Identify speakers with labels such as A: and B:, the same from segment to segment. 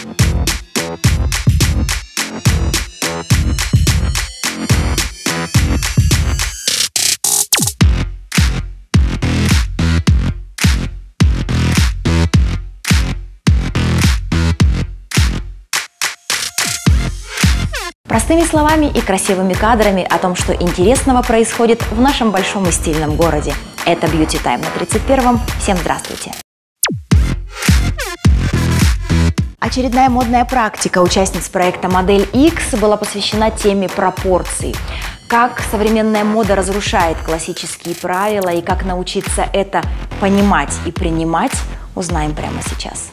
A: Простыми словами и красивыми кадрами о том, что интересного происходит в нашем большом и стильном городе. Это Beauty Time на 31-м. Всем здравствуйте! Очередная модная практика участниц проекта «Модель X» была посвящена теме пропорций. Как современная мода разрушает классические правила и как научиться это понимать и принимать, узнаем прямо сейчас.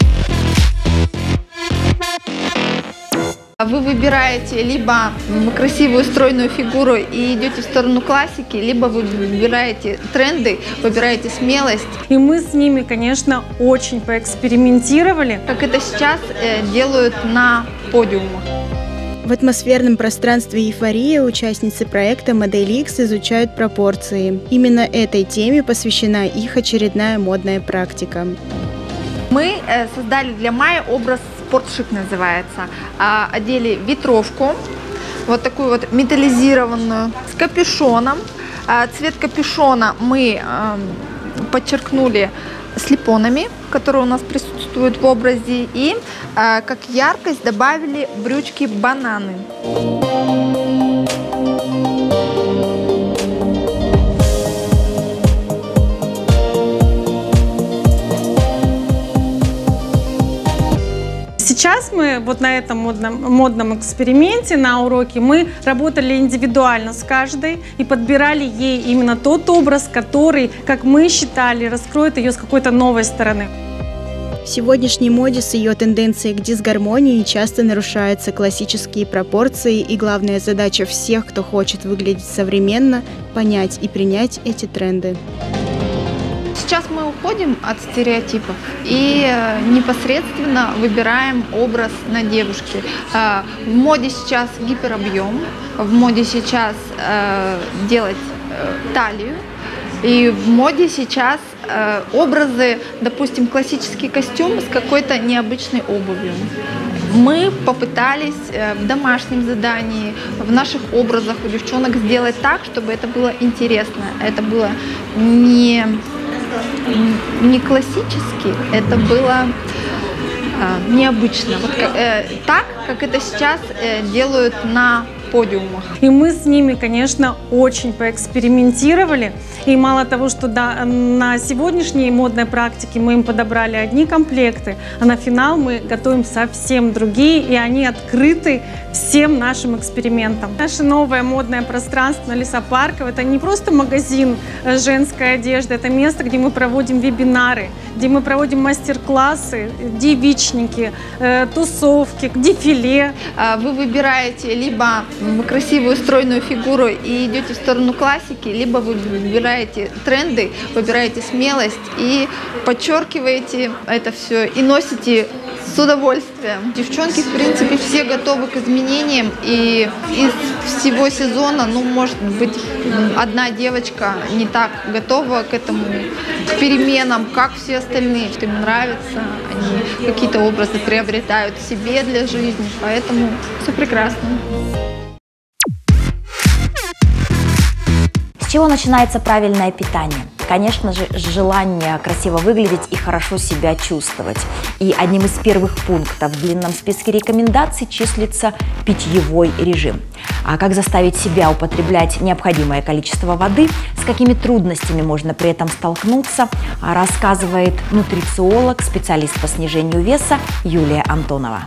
B: Вы выбираете либо красивую стройную фигуру и идете в сторону классики, либо вы выбираете тренды, выбираете смелость.
C: И мы с ними, конечно, очень поэкспериментировали.
B: Как это сейчас делают на подиумах.
D: В атмосферном пространстве «Эйфория» участницы проекта «Модель X» изучают пропорции. Именно этой теме посвящена их очередная модная практика.
B: Мы создали для Майи образ «Спортшик» называется. Одели ветровку, вот такую вот металлизированную, с капюшоном. Цвет капюшона мы подчеркнули слепонами, которые у нас присутствуют в образе. И как яркость добавили брючки бананы.
C: Сейчас мы вот на этом модном эксперименте, на уроке, мы работали индивидуально с каждой и подбирали ей именно тот образ, который, как мы считали, раскроет ее с какой-то новой стороны.
D: В сегодняшней моде с ее тенденцией к дисгармонии часто нарушаются классические пропорции, и главная задача всех, кто хочет выглядеть современно, понять и принять эти тренды.
B: Сейчас мы уходим от стереотипов и непосредственно выбираем образ на девушке. В моде сейчас гиперобъем, в моде сейчас делать талию, и в моде сейчас образы, допустим, классический костюм с какой-то необычной обувью. Мы попытались в домашнем задании, в наших образах у девчонок сделать так, чтобы это было интересно, это было не классически, это было необычно. Вот, так, как это сейчас делают на подиумах.
C: И мы с ними, конечно, очень поэкспериментировали. И мало того, что на сегодняшней модной практике мы им подобрали одни комплекты, а на финал мы готовим совсем другие, и они открыты всем нашим экспериментам. Наше новое модное пространство Лесопарков — это не просто магазин женской одежды, это место, где мы проводим вебинары, где мы проводим мастер-классы, девичники, тусовки, дефиле.
B: Вы выбираете либо красивую стройную фигуру и идете в сторону классики, либо вы выбираете тренды, выбираете смелость и подчеркиваете это все и носите с удовольствием. Девчонки, в принципе, все готовы к изменениям, и из всего сезона, ну, может быть, одна девочка не так готова к этому, к переменам, как все остальные, что им нравится, они какие-то образы приобретают себе для жизни, поэтому все прекрасно.
A: С чего начинается правильное питание? Конечно же, с желания красиво выглядеть и хорошо себя чувствовать. И одним из первых пунктов в длинном списке рекомендаций числится питьевой режим. А как заставить себя употреблять необходимое количество воды, с какими трудностями можно при этом столкнуться, рассказывает нутрициолог, специалист по снижению веса Юлия Антонова.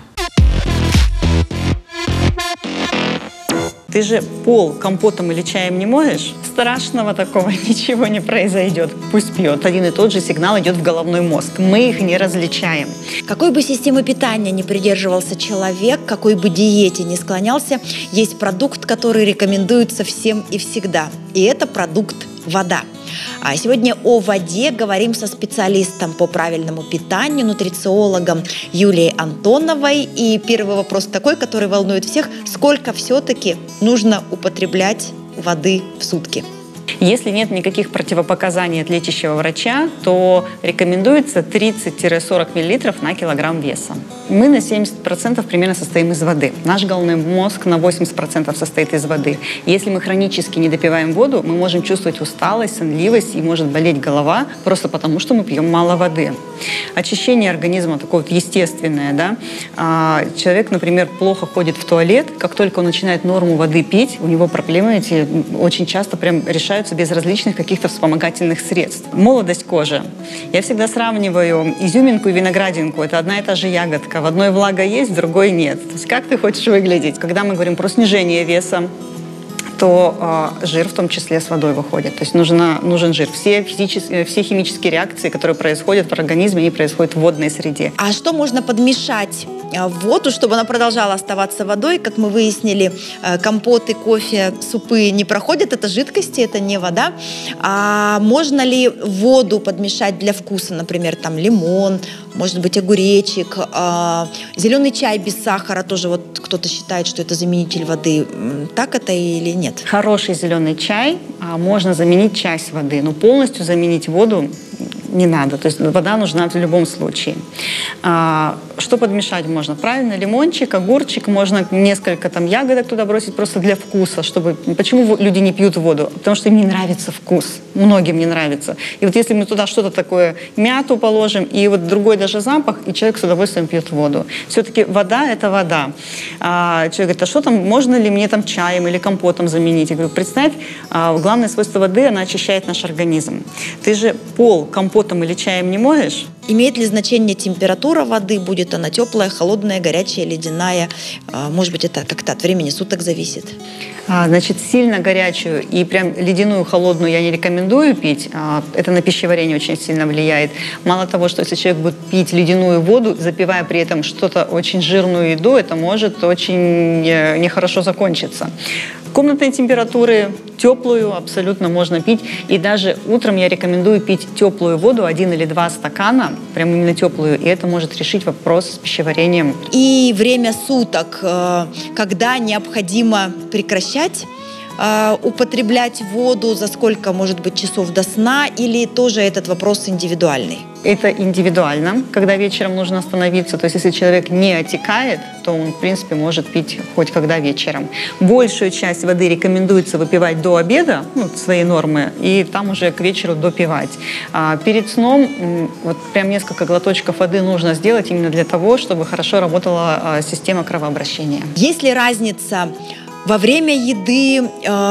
E: Ты же пол компотом или чаем не моешь? Страшного такого ничего не произойдет. Пусть пьет. Один и тот же сигнал идет в головной мозг. Мы их не различаем.
F: Какой бы системы питания не придерживался человек, какой бы диете не склонялся, есть продукт, который рекомендуется всем и всегда. И это продукт вода. А сегодня о воде говорим со специалистом по правильному питанию, нутрициологом Юлией Антоновой. И первый вопрос такой, который волнует всех: сколько все-таки нужно употреблять воды в сутки?
E: Если нет никаких противопоказаний от лечащего врача, то рекомендуется 30-40 мл на килограмм веса. Мы на 70% примерно состоим из воды. Наш головной мозг на 80% состоит из воды. Если мы хронически не допиваем воду, мы можем чувствовать усталость, сонливость и может болеть голова просто потому, что мы пьем мало воды. Очищение организма такое вот естественное. Да? Человек, например, плохо ходит в туалет, как только он начинает норму воды пить, у него проблемы эти очень часто прям решаются без различных каких-то вспомогательных средств. Молодость кожи. Я всегда сравниваю изюминку и виноградинку. Это одна и та же ягодка. В одной влага есть, в другой нет. То есть как ты хочешь выглядеть? Когда мы говорим про снижение веса, то жир в том числе с водой выходит. То есть нужен жир. Все химические реакции, которые происходят в организме, они происходят в водной среде.
F: А что можно подмешать в воду, чтобы она продолжала оставаться водой? Как мы выяснили, компоты, кофе, супы не проходят. Это жидкости, это не вода. А можно ли воду подмешать для вкуса? Например, там лимон, может быть, огуречек, зеленый чай без сахара. Тоже вот кто-то считает, что это заменитель воды. Так это или нет?
E: Хороший зеленый чай можно заменить часть воды, но полностью заменить воду не надо. То есть вода нужна в любом случае. Что подмешать можно? Правильно, лимончик, огурчик, можно несколько там ягодок туда бросить просто для вкуса. Почему люди не пьют воду? Потому что им не нравится вкус. Многим не нравится. И вот если мы туда что-то такое, мяту положим, и вот другой даже запах, и человек с удовольствием пьет воду. Все-таки вода – это вода. Человек говорит, а что там, можно ли мне там чаем или компотом заменить? Я говорю, представь, главное свойство воды – она очищает наш организм. Ты же пол компотом или чаем не моешь?
F: Имеет ли значение температура воды? Будет она теплая, холодная, горячая, ледяная? Может быть, это как-то от времени суток зависит?
E: Значит, сильно горячую и прям ледяную, холодную я не рекомендую пить. Это на пищеварение очень сильно влияет. Мало того, что если человек будет пить ледяную воду, запивая при этом что-то очень жирную еду, это может очень нехорошо закончиться. Комнатной температуры теплую абсолютно можно пить. И даже утром я рекомендую пить теплую воду, 1 или 2 стакана, прям именно теплую. И это может решить вопрос с пищеварением.
F: И время суток, когда необходимо прекращать употреблять воду, за сколько, может быть, часов до сна, или тоже этот вопрос индивидуальный?
E: Это индивидуально, когда вечером нужно остановиться. То есть если человек не отекает, то он, в принципе, может пить хоть когда вечером. Большую часть воды рекомендуется выпивать до обеда, свои нормы, и там уже к вечеру допивать. Перед сном вот прям несколько глоточков воды нужно сделать именно для того, чтобы хорошо работала система кровообращения.
F: Есть ли разница во время еды,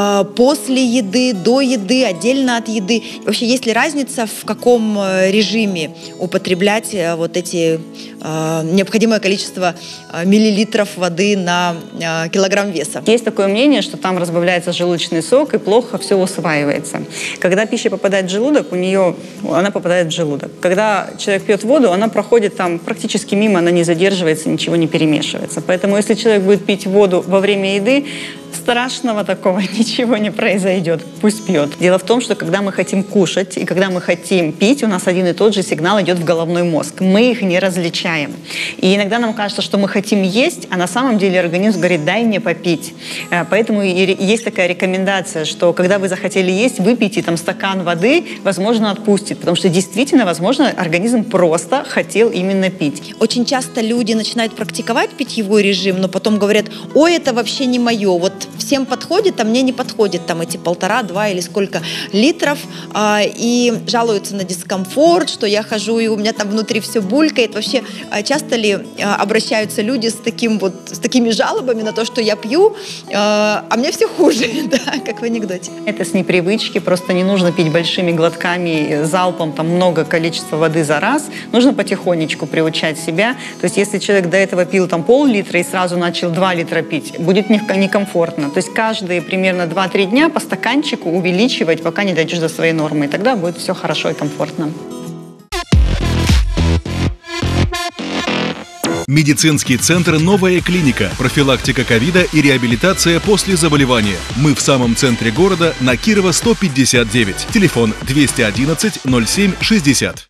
F: после еды, до еды, отдельно от еды? Вообще, есть ли разница, в каком режиме употреблять вот эти необходимое количество миллилитров воды на килограмм веса?
E: Есть такое мнение, что там разбавляется желудочный сок и плохо все усваивается. Когда пища попадает в желудок, она попадает в желудок. Когда человек пьет воду, она проходит там практически мимо, она не задерживается, ничего не перемешивается. Поэтому если человек будет пить воду во время еды, страшного такого ничего не произойдет. Пусть пьет. Дело в том, что когда мы хотим кушать и когда мы хотим пить, у нас один и тот же сигнал идет в головной мозг. Мы их не различаем. И иногда нам кажется, что мы хотим есть, а на самом деле организм говорит, дай мне попить. Поэтому и есть такая рекомендация, что когда вы захотели есть, выпейте там стакан воды, возможно, отпустит. Потому что действительно, возможно, организм просто хотел именно пить.
F: Очень часто люди начинают практиковать питьевой режим, но потом говорят, ой, это вообще не мое. Вот всем подходит, а мне не подходит там эти 1,5, 2 или сколько литров, и жалуются на дискомфорт, что я хожу, и у меня там внутри все булькает. Вообще, часто ли обращаются люди с такими жалобами на то, что я пью, а мне все хуже, да, как в анекдоте? Это
E: с непривычки, просто не нужно пить большими глотками, залпом, там много количества воды за раз, нужно потихонечку приучать себя. То есть, если человек до этого пил там пол-литра и сразу начал 2 литра пить, будет некомфортно. То есть каждые примерно 2-3 дня по стаканчику увеличивать, пока не дойдешь до своей нормы. И тогда будет все хорошо и комфортно.
G: Медицинский центр «Новая клиника». Профилактика ковида и реабилитация после заболевания. Мы в самом центре города на Кирова 159. Телефон 211 07 60.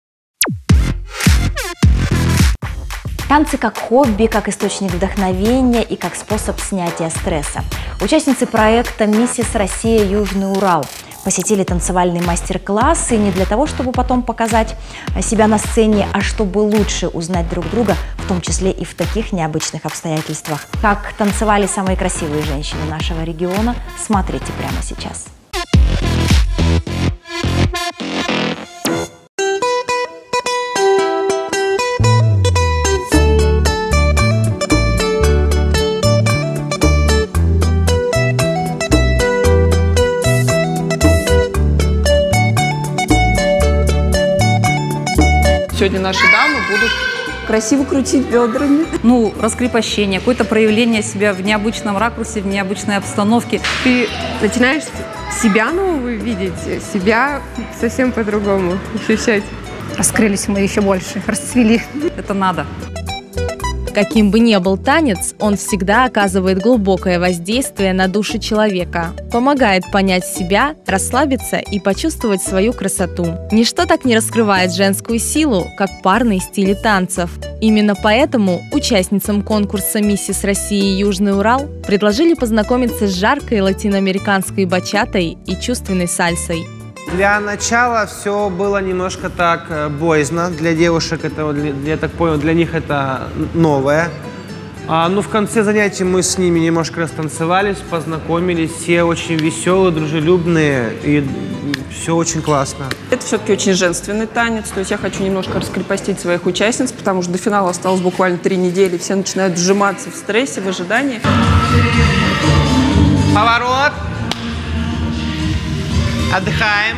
A: Танцы как хобби, как источник вдохновения и как способ снятия стресса. Участницы проекта «Миссис Россия. Южный Урал» посетили танцевальный мастер-класс, и не для того, чтобы потом показать себя на сцене, а чтобы лучше узнать друг друга, в том числе и в таких необычных обстоятельствах. Как танцевали самые красивые женщины нашего региона, смотрите прямо сейчас.
H: Сегодня наши дамы будут красиво крутить бедрами.
I: Ну, раскрепощение, какое-то проявление себя в необычном ракурсе, в необычной обстановке.
J: Ты начинаешь себя новую видеть, себя совсем по-другому ощущать.
K: Раскрылись мы еще больше, расцвели.
I: Это надо.
L: Каким бы ни был танец, он всегда оказывает глубокое воздействие на душу человека, помогает понять себя, расслабиться и почувствовать свою красоту. Ничто так не раскрывает женскую силу, как парные стили танцев. Именно поэтому участницам конкурса «Миссис России Южный Урал» предложили познакомиться с жаркой латиноамериканской бачатой и чувственной сальсой.
M: Для начала все было немножко так боязно. Для девушек это, я так понял, для них это новое. Но в конце занятий мы с ними немножко растанцевались, познакомились. Все очень веселые, дружелюбные, и все очень классно.
H: Это все-таки очень женственный танец. То есть я хочу немножко раскрепостить своих участниц, потому что до финала осталось буквально 3 недели. Все начинают сжиматься в стрессе, в ожидании.
M: Поворот. Отдыхаем.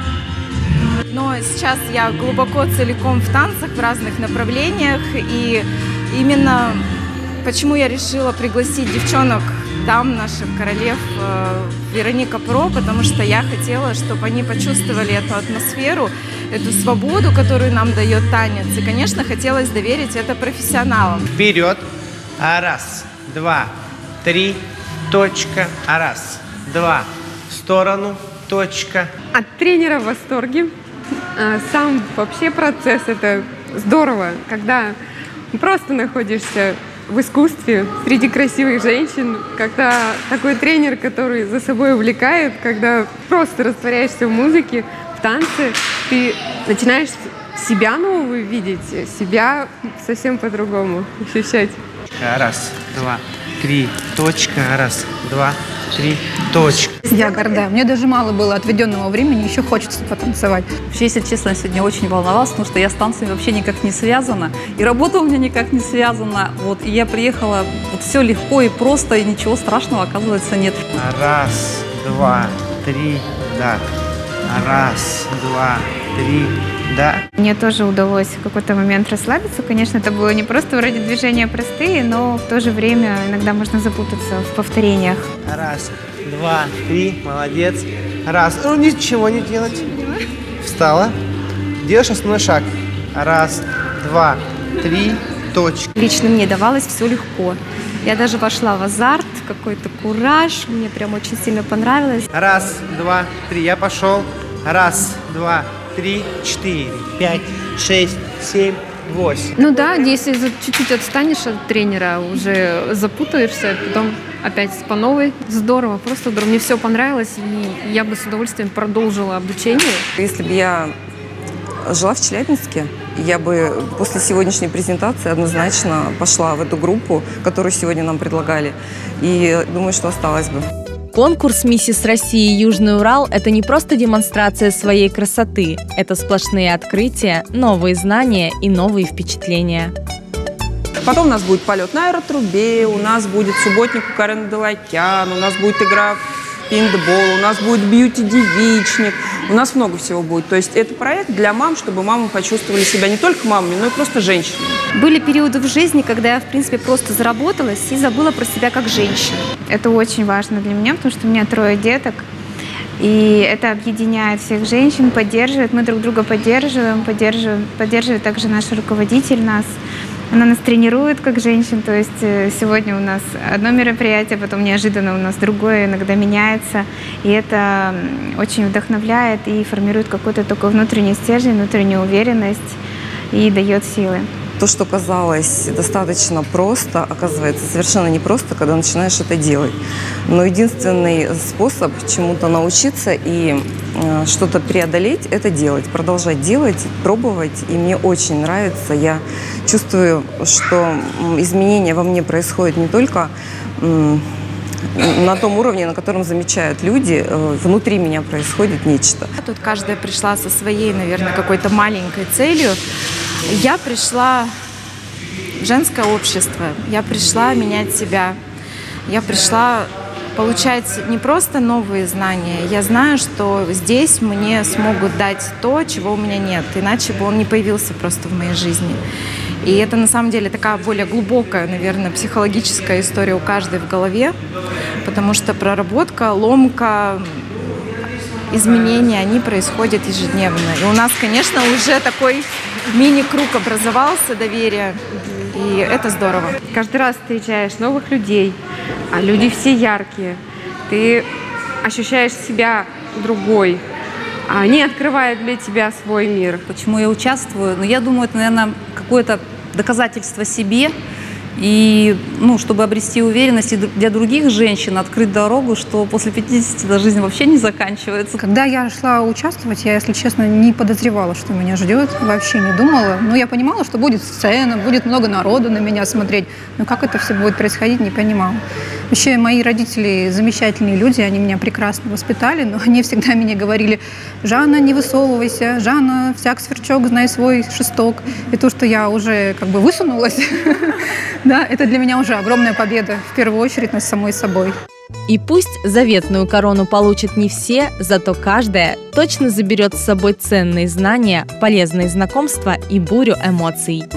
N: Но сейчас я глубоко целиком в танцах, в разных направлениях. И именно почему я решила пригласить девчонок, дам наших королев Вероника Про, потому что я хотела, чтобы они почувствовали эту атмосферу, эту свободу, которую нам дает танец. И, конечно, хотелось доверить это профессионалам.
M: Вперед. Раз, два, три, точка. Раз, два, в сторону. Точка.
J: От тренера в восторге. Сам вообще процесс — это здорово, когда просто находишься в искусстве среди красивых женщин, когда такой тренер, который за собой увлекает, когда просто растворяешься в музыке, в танце, ты начинаешь себя новую видеть, себя совсем по-другому ощущать.
M: Раз, два, три, точка. Раз, два, три, точка.
K: Я горда. Мне даже мало было отведенного времени, еще хочется потанцевать.
I: Вообще, если честно, я сегодня очень волновалась, потому что я с танцами вообще никак не связана. И работа у меня никак не связана. Вот, и я приехала, вот все легко и просто, и ничего страшного, оказывается, нет.
M: Раз, два, три, да. Раз, два, три, да.
O: Мне тоже удалось в какой-то момент расслабиться. Конечно, это было не просто вроде движения простые, но в то же время иногда можно запутаться в повторениях.
M: Раз, два, три, молодец. Раз, ну ничего не делать. Встала. Делаешь основной шаг. Раз, два, три, точка.
P: Лично мне давалось все легко. Я даже вошла в азарт, какой-то кураж. Мне прям очень сильно понравилось.
M: Раз, два, три. Я пошел. Раз, два, 3, 4, 5, 6, 7, 8.
J: Ну да, если чуть-чуть отстанешь от тренера, уже запутаешься, потом опять по новой. Здорово, просто здорово. Мне все понравилось, и я бы с удовольствием продолжила обучение.
Q: Если бы я жила в Челябинске, я бы после сегодняшней презентации однозначно пошла в эту группу, которую сегодня нам предлагали, и думаю, что осталась бы.
L: Конкурс «Миссис России Южный Урал» – это не просто демонстрация своей красоты. Это сплошные открытия, новые знания и новые впечатления.
H: Потом у нас будет полет на аэротрубе, у нас будет субботник у Карен Делакян, у нас будет игра в пейнтбол, у нас будет бьюти-девичник, у нас много всего будет. То есть это проект для мам, чтобы мамы почувствовали себя не только мамами, но и просто женщинами.
P: Были периоды в жизни, когда я, в принципе, просто заработалась и забыла про себя как женщина.
O: Это очень важно для меня, потому что у меня 3 деток. И это объединяет всех женщин, поддерживает. Мы друг друга поддерживает также наш руководитель нас. Она нас тренирует как женщин, то есть сегодня у нас одно мероприятие, потом неожиданно у нас другое, иногда меняется. И это очень вдохновляет и формирует какой-то такой внутренний стержень, внутреннюю уверенность и дает силы.
Q: то, что казалось достаточно просто, оказывается совершенно непросто, когда начинаешь это делать. Но единственный способ чему-то научиться и что-то преодолеть – это делать, продолжать делать, пробовать. И мне очень нравится. Я чувствую, что изменения во мне происходят не только на том уровне, на котором замечают люди, внутри меня происходит нечто.
N: Тут каждая пришла со своей, наверное, какой-то маленькой целью. Я пришла в женское общество, я пришла менять себя, я пришла получать не просто новые знания, я знаю, что здесь мне смогут дать то, чего у меня нет, иначе бы он не появился просто в моей жизни. И это на самом деле такая более глубокая, наверное, психологическая история у каждой в голове, потому что проработка, ломка, изменения, они происходят ежедневно. И у нас, конечно, уже такой мини-круг образовался доверия, и это здорово.
J: Каждый раз встречаешь новых людей, а люди все яркие. Ты ощущаешь себя другой, а они открывают для тебя свой мир.
I: Почему я участвую? Ну, я думаю, это, наверное, какое-то доказательство себе. И, чтобы обрести уверенность и для других женщин, открыть дорогу, что после 50 жизнь вообще не заканчивается.
K: Когда я шла участвовать, я, если честно, не подозревала, что меня ждет, вообще не думала. Но я понимала, что будет сцена, будет много народу на меня смотреть. Но как это все будет происходить, не понимала. Вообще, мои родители замечательные люди, они меня прекрасно воспитали, но они всегда мне говорили: «Жанна, не высовывайся, Жанна, всяк сверчок, знай свой шесток». И то, что я уже высунулась, да, это для меня уже огромная победа, в первую очередь, над самой собой.
L: И пусть заветную корону получат не все, зато каждая точно заберет с собой ценные знания, полезные знакомства и бурю эмоций.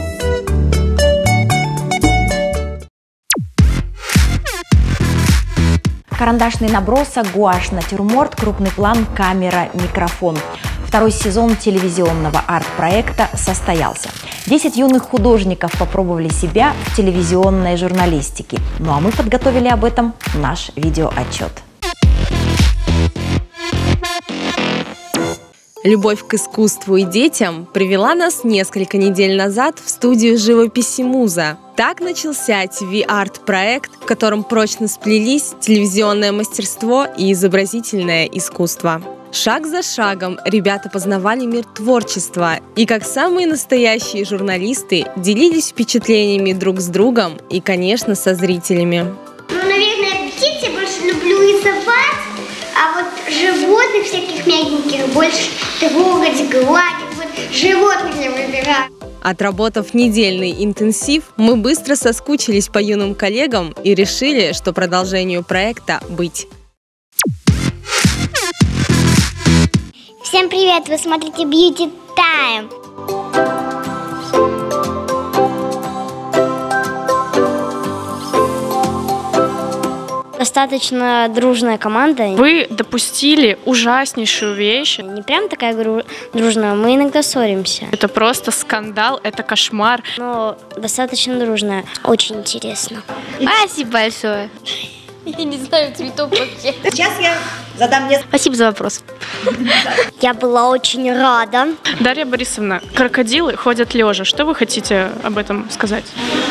A: Карандашный набросок, гуашь, натюрморт, крупный план, камера, микрофон. Второй сезон телевизионного арт-проекта состоялся. 10 юных художников попробовали себя в телевизионной журналистике. Ну а мы подготовили об этом наш видеоотчет.
L: Любовь к искусству и детям привела нас несколько недель назад в студию живописи «Муза». Так начался ТВ-арт-проект, в котором прочно сплелись телевизионное мастерство и изобразительное искусство. Шаг за шагом ребята познавали мир творчества и, как самые настоящие журналисты, делились впечатлениями друг с другом и, конечно, со зрителями.
R: Наверное, птиц я больше люблю рисовать, а вот животных всяких мягеньких больше трогать, гладить. Вот животных я выбираю.
L: Отработав недельный интенсив, мы быстро соскучились по юным коллегам и решили, что продолжению проекта быть.
R: Всем привет! Вы смотрите Beauty Time. Достаточно дружная команда.
S: Вы допустили ужаснейшую вещь.
R: Не прям такая дружная, мы иногда ссоримся.
S: Это просто скандал, это кошмар.
R: Но достаточно дружная. Очень интересно. Спасибо большое. Я не знаю цветов вообще.
F: Сейчас я задам несколько.
R: Спасибо за вопрос. Я была очень рада.
S: Дарья Борисовна, крокодилы ходят лежа. Что вы хотите об этом сказать?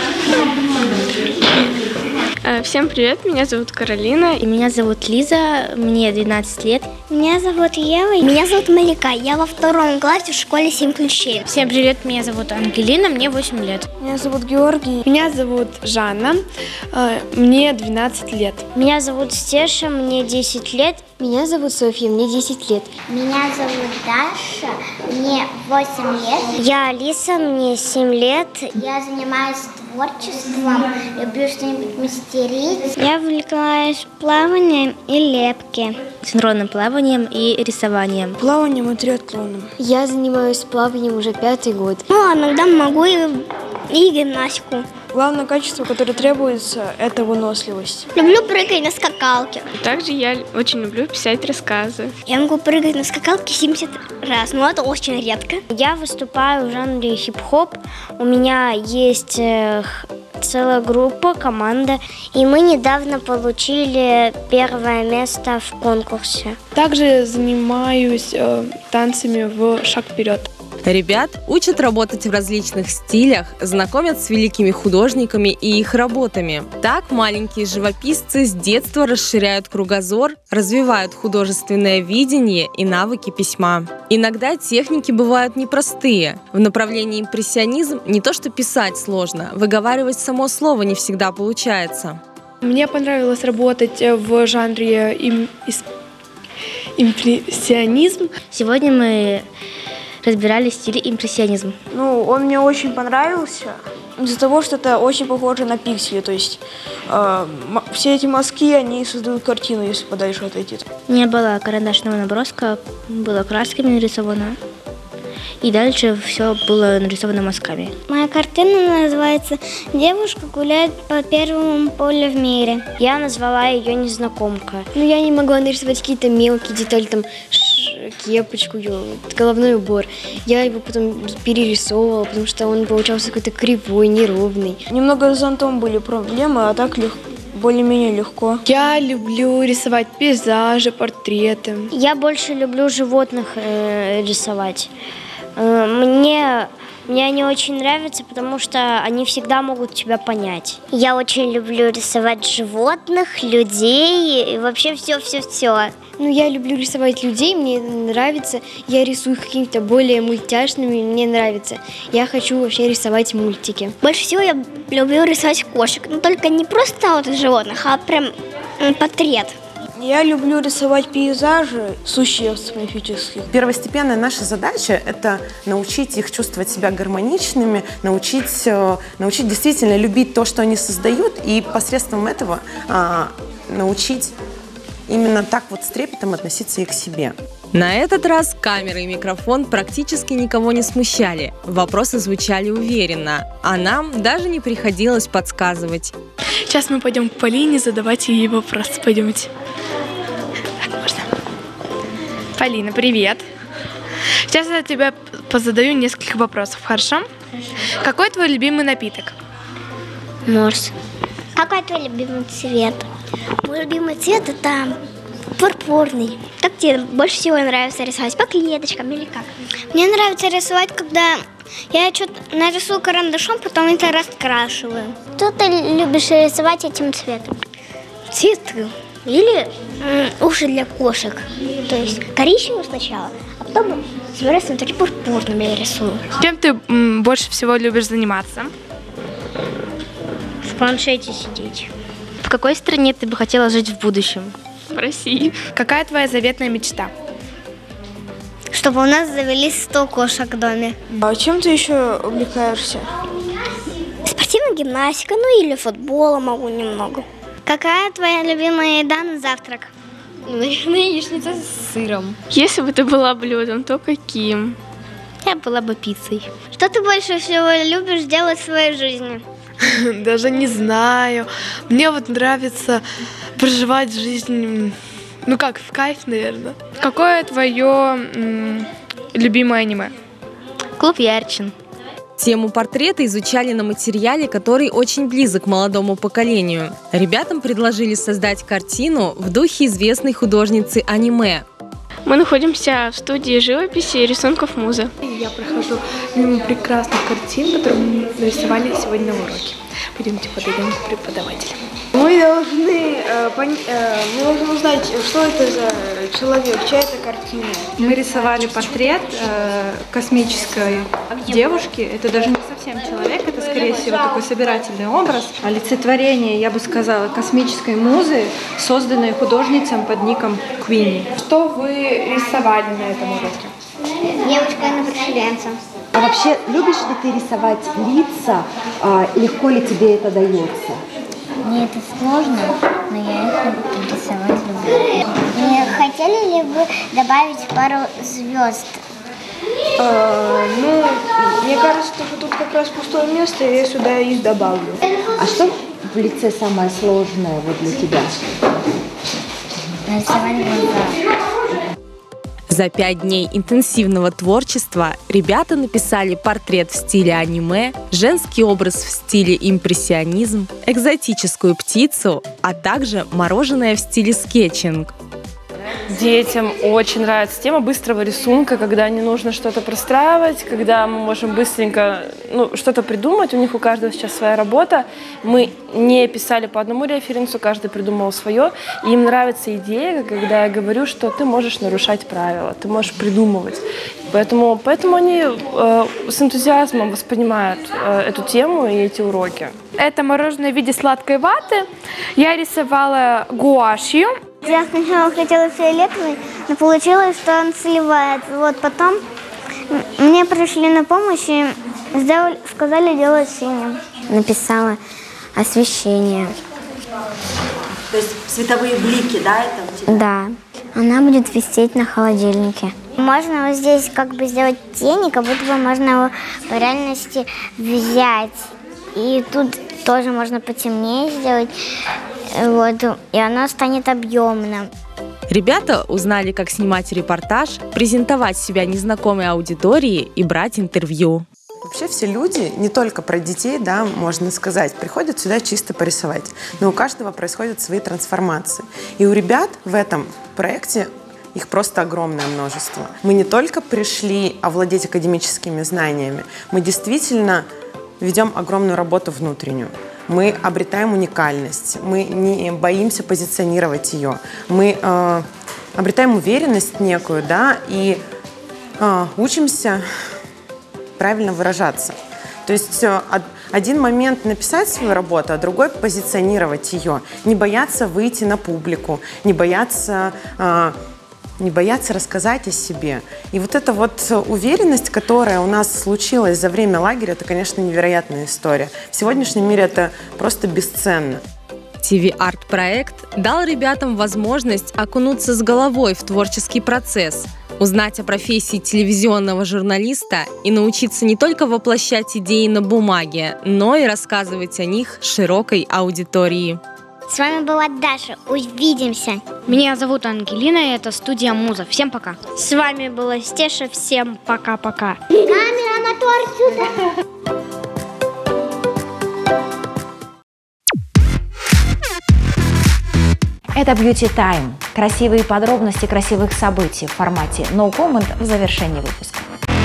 T: Всем привет, меня зовут Каролина.
R: И меня зовут Лиза, мне 12 лет. Меня зовут Ева. Меня зовут Малика, я во 2 классе в школе 7 ключей.
T: Всем привет, меня зовут Ангелина, мне 8 лет.
U: Меня зовут Георгий. Меня зовут Жанна, мне 12 лет.
R: Меня зовут Стеша, мне 10 лет. Меня зовут Софья, мне 10 лет. Меня зовут Даша, мне 8 лет. Я Алиса, мне 7 лет. Я занимаюсь творчеством, люблю что-нибудь мастерить. Я увлекаюсь плаванием и лепки.
T: Синхронным плаванием и рисованием.
U: Плаванием и триатлоном.
R: Я занимаюсь плаванием уже 5-й год. Ну, иногда могу и гимнастику.
U: Главное качество, которое требуется, это выносливость.
R: Люблю прыгать на скакалке.
T: Также я очень люблю писать рассказы.
R: Я могу прыгать на скакалке 70 раз, но это очень редко. Я выступаю в жанре хип-хоп. У меня есть целая группа, команда, и мы недавно получили 1 место в конкурсе.
U: Также занимаюсь танцами в «Шаг вперед».
L: Ребят учат работать в различных стилях, знакомят с великими художниками и их работами. Так маленькие живописцы с детства расширяют кругозор, развивают художественное видение и навыки письма. Иногда техники бывают непростые. В направлении импрессионизм не то что писать сложно, выговаривать само слово не всегда получается.
U: Мне понравилось работать в жанре импрессионизм.
T: Сегодня мы разбирали стиль импрессионизм.
D: Ну, он мне очень понравился из-за того, что это очень похоже на пиксели. То есть все эти мазки, они создают картину, если подальше отойти.
T: Не было карандашного наброска, было красками нарисовано. И дальше все было нарисовано мазками.
R: Моя картина называется «Девушка гуляет по первому полю в мире».
T: Я назвала ее «Незнакомка».
D: Ну, я не могла нарисовать какие-то мелкие детали, там кепочку, головной убор. Я его потом перерисовывала, потому что он получался какой-то кривой, неровный. Немного с зонтом были проблемы, а так более-менее легко. Я люблю рисовать пейзажи, портреты.
T: Я больше люблю животных рисовать. Мне они очень нравятся, потому что они всегда могут тебя понять.
R: Я очень люблю рисовать животных, людей и вообще все-все-все.
D: Ну, я люблю рисовать людей, мне нравится. Я рисую какими-то более мультяшными, мне нравится. Я хочу вообще рисовать мультики.
R: Больше всего я люблю рисовать кошек, но только не просто вот животных, а прям портрет.
D: Я люблю рисовать пейзажи существ мифических.
V: Первостепенная наша задача – это научить их чувствовать себя гармоничными, научить действительно любить то, что они создают, и посредством этого научить именно так вот с трепетом относиться и к себе.
L: На этот раз камера и микрофон практически никого не смущали. Вопросы звучали уверенно, а нам даже не приходилось подсказывать.
U: Сейчас мы пойдем к Полине задавать ей вопросы. Пойдемте. Так, можно. Полина, привет. Сейчас я тебе позадаю несколько вопросов, хорошо? Какой твой любимый напиток?
R: Морс. Какой твой любимый цвет? Мой любимый цвет это пурпурный. Как тебе больше всего нравится рисовать? По клеточкам или как? Мне нравится рисовать, когда я что-то нарисую карандашом, потом это раскрашиваю. Что ты любишь рисовать этим цветом? Цветы. Или уши для кошек. То есть коричневый сначала, а потом смотри, пурпурными я рисую.
U: Чем ты больше всего любишь заниматься?
T: В планшете сидеть. В какой стране ты бы хотела жить в будущем?
U: В России. Какая твоя заветная мечта?
R: Чтобы у нас завелись 100 кошек в доме.
D: А чем ты еще увлекаешься?
R: Спортивной гимнастикой, ну или футболом могу немного. Какая твоя любимая еда на завтрак?
U: Наверное, яичница с сыром. Если бы ты была блюдом, то каким?
T: Я была бы пиццей.
R: Что ты больше всего любишь делать в своей жизни?
U: Даже не знаю. Мне вот нравится проживать жизнь, ну как, в кайф, наверное. Какое твое любимое аниме?
T: Клуб Ярчин.
L: Тему портрета изучали на материале, который очень близок к молодому поколению. Ребятам предложили создать картину в духе известной художницы аниме.
S: Мы находимся в студии живописи и рисунков «Муза».
U: Я прохожу мимо прекрасных картин, которые мы нарисовали сегодня на уроке. Пойдемте подойдем к преподавателям. Мы должны узнать, что это за человек, чья это картина.
W: Мы рисовали портрет космической девушки. Это даже не совсем человек, это, скорее всего, такой собирательный образ. Олицетворение, я бы сказала, космической музы, созданной художницей под ником Квинни.
U: Что вы рисовали на этом уроке?
R: Девушка-однофамильца.
X: А вообще, любишь ли ты рисовать лица? Легко ли тебе это дается?
R: Мне это сложно, но я их рисовать люблю. Не хотели ли вы добавить пару звезд?
D: Ну, мне кажется, что тут как раз пустое место, и я сюда их добавлю.
X: А что в лице самое сложное вот для тебя?
R: Нарисовать глаза.
L: За 5 дней интенсивного творчества ребята написали портрет в стиле аниме, женский образ в стиле импрессионизм, экзотическую птицу, а также мороженое в стиле скетчинг.
B: детям очень нравится тема быстрого рисунка, когда не нужно что-то простраивать, когда мы можем быстренько что-то придумать. У них у каждого сейчас своя работа. Мы не писали по одному референсу, каждый придумал свое. И им нравится идея, когда я говорю, что ты можешь нарушать правила, ты можешь придумывать. Поэтому они с энтузиазмом воспринимают эту тему и эти уроки.
U: Это мороженое в виде сладкой ваты. Я рисовала гуашью.
R: Я сначала хотела фиолетовый, но получилось, что он сливается. Вот потом мне пришли на помощь и сказали делать синим. Написала освещение.
X: То есть световые блики, да, это у тебя?
R: Да. Она будет висеть на холодильнике. Можно вот здесь как бы сделать тени, как будто бы можно его в реальности взять. И тут тоже можно потемнее сделать, вот, и оно станет объемным.
L: Ребята узнали, как снимать репортаж, презентовать себя незнакомой аудитории и брать интервью.
V: Вообще все люди, не только про детей, да, можно сказать, приходят сюда чисто порисовать. Но у каждого происходят свои трансформации. И у ребят в этом проекте их просто огромное множество. Мы не только пришли овладеть академическими знаниями, мы действительно ведем огромную работу внутреннюю. Мы обретаем уникальность, мы не боимся позиционировать ее, мы обретаем уверенность некую, да, и учимся правильно выражаться. То есть один момент написать свою работу, а другой позиционировать ее. Не бояться выйти на публику, не бояться рассказать о себе. И вот эта вот уверенность, которая у нас случилась за время лагеря, это, конечно, невероятная история. В сегодняшнем мире это просто бесценно.
L: ТВ-арт-проект дал ребятам возможность окунуться с головой в творческий процесс, узнать о профессии телевизионного журналиста и научиться не только воплощать идеи на бумаге, но и рассказывать о них широкой аудитории.
R: С вами была Даша. Увидимся.
T: Меня зовут Ангелина, и это студия Муза. Всем пока.
R: С вами была Стеша. Всем пока-пока. Камера, мотор сюда.
A: Это Beauty Time. Красивые подробности красивых событий в формате No Comment в завершении выпуска.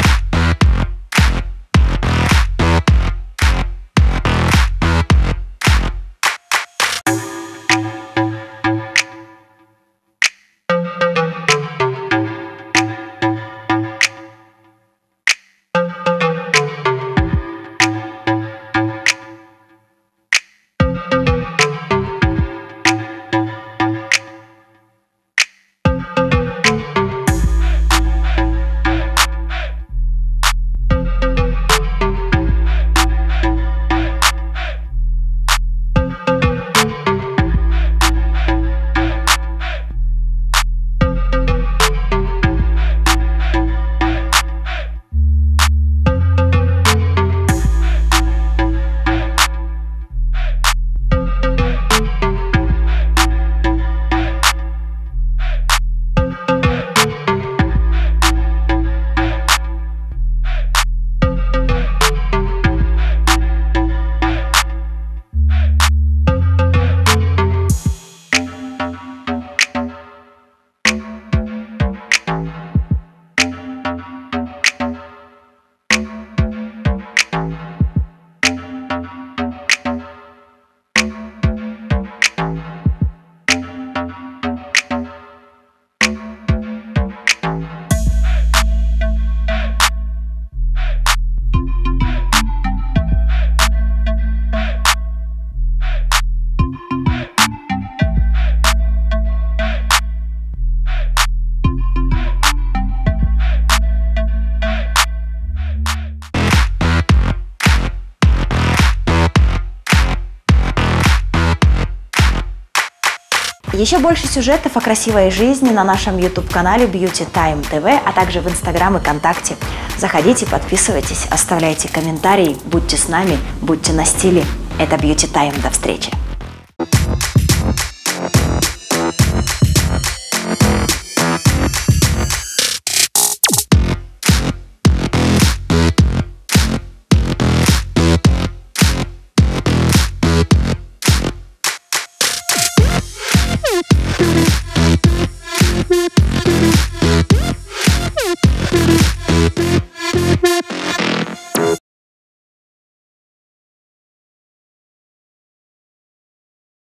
A: Еще больше сюжетов о красивой жизни на нашем YouTube-канале Beauty Time TV, а также в Instagram и ВКонтакте. Заходите, подписывайтесь, оставляйте комментарии, будьте с нами, будьте на стиле. Это Beauty Time. До встречи!